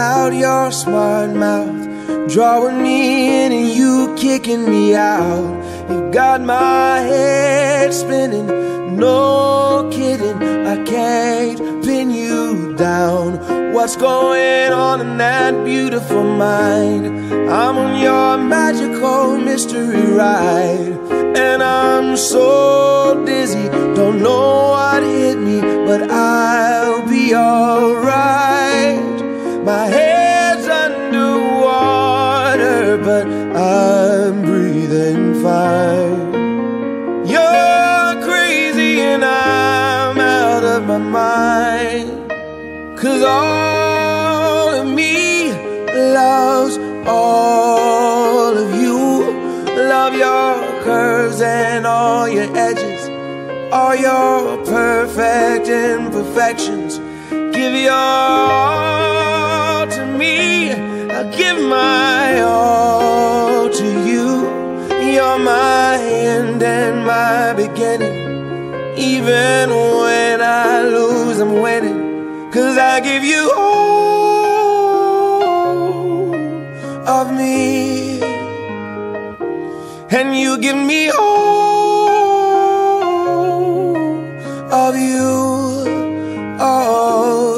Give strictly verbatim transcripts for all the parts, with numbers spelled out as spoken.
out your smart mouth, drawing me in and you kicking me out. You got my head spinning, no kidding, I can't pin you down. What's going on in that beautiful mind? I'm on your magical mystery ride, and I'm so dizzy, don't know what hit me, but I'll be alright. My head's underwater, but I'm breathing fine. You're crazy and I'm out of my mind, 'cause all of me loves all of you. Love your curves and all your edges, all your perfect imperfections. Give your all to me, I'll give my all to you. You're my end and my beginning. Even when I lose, I'm winning, 'cause I give you all of me, and you give me all of you. Oh,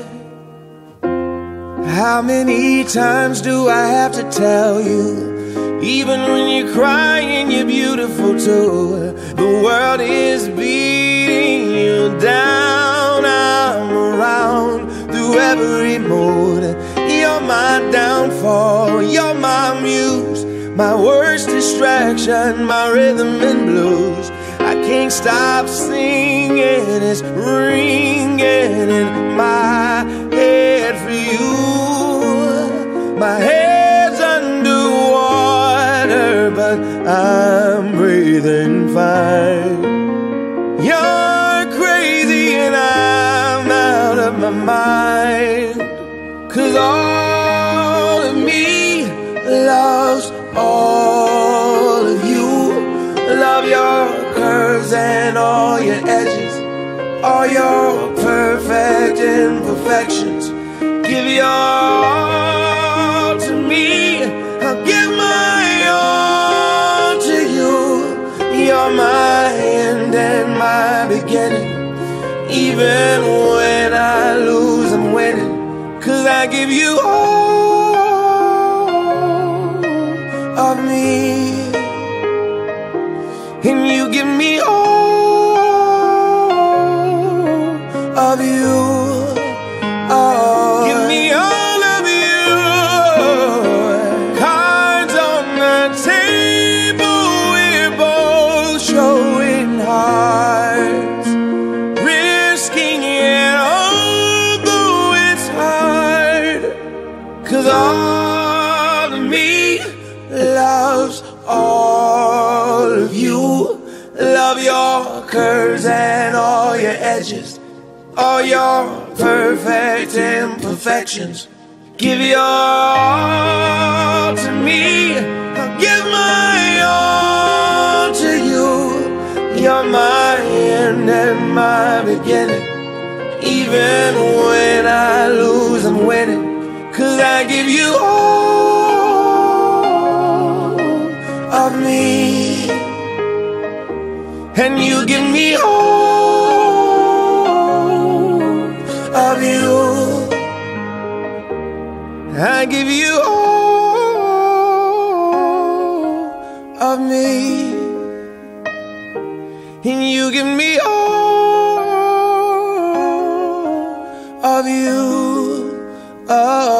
how many times do I have to tell you? Even when you're crying, you're beautiful too. The world is beating you down. I'm around through every mood. You're my downfall, you're my muse, my worst distraction, my rhythm and blues. I can't stop singing, it's ringing in my head for you. My head's underwater, but I'm breathing fine. You're crazy and I'm out of my mind, 'cause all of me loves all of you. Love your curves and all your edges, all your perfect imperfections. Give your all to me, I'll give my all to you. You're my end and my beginning. Even when I lose, I'm winning, 'cause I give you all of me, and you give me all of you. Oh, give me all of you. Cards on the table, we're both showing hearts, risking it although it's hard, 'cause all of me loves all of you. Love your curves and all your edges, all your perfect imperfections. Give your all to me, I'll give my all to you. You're my end and my beginning. Even when I lose, I'm winning, 'cause I give you all of me, and you give me all of you. I give you all of me, and you give me all of you. Oh.